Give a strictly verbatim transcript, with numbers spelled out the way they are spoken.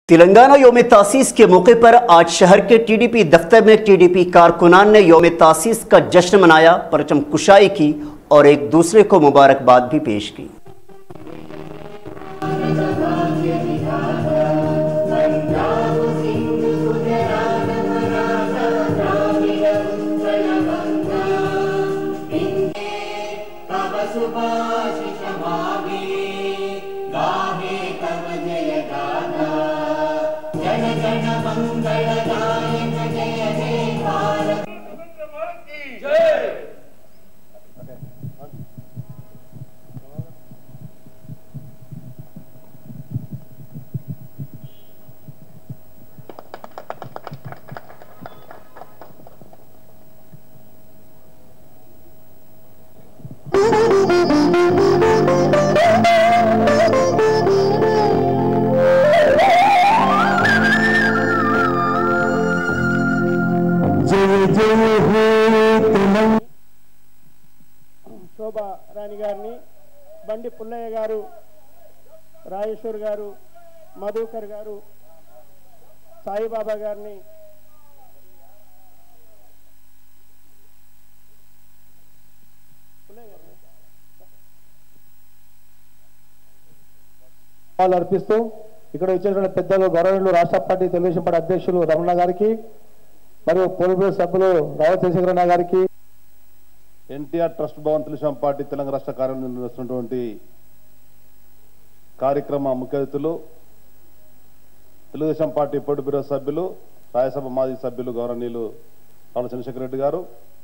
तेलंगाना योम तासीस के मौके पर आज शहर के टीडीपी दफ्तर में टीडीपी कारकुनान ने योम तासीस का जश्न मनाया, परचम कुशाई की और एक दूसरे को मुबारकबाद भी पेश की। శోభా రాణి గారిని, బండి పుల్లయ్య గారు, రాజేశ్వర్ గారు, మధుకర్ గారు, సాయిబాబా గారిని, వాళ్ళు అర్పిస్తూ ఇక్కడ వచ్చేటువంటి పెద్దలు గౌరవనీయులు రాష్ట్ర పార్టీ తెలుగుదేశం పార్టీ అధ్యక్షులు రమణ గారికి మరియు పోలిట్ సభ్యులు రావు చంద్రశేఖరన్న గారికి, ఎన్టీఆర్ ట్రస్ట్ భవన్ తెలుగుదేశం పార్టీ తెలంగాణ రాష్ట్ర కార్యాలయం నిర్వహిస్తున్నటువంటి కార్యక్రమ ముఖ్య అతిథులు తెలుగుదేశం పార్టీ పొలిట్ బ్యూరో సభ్యులు, రాజ్యసభ మాజీ సభ్యులు గౌరవనీయులు రావు చంద్రశేఖర రెడ్డి గారు,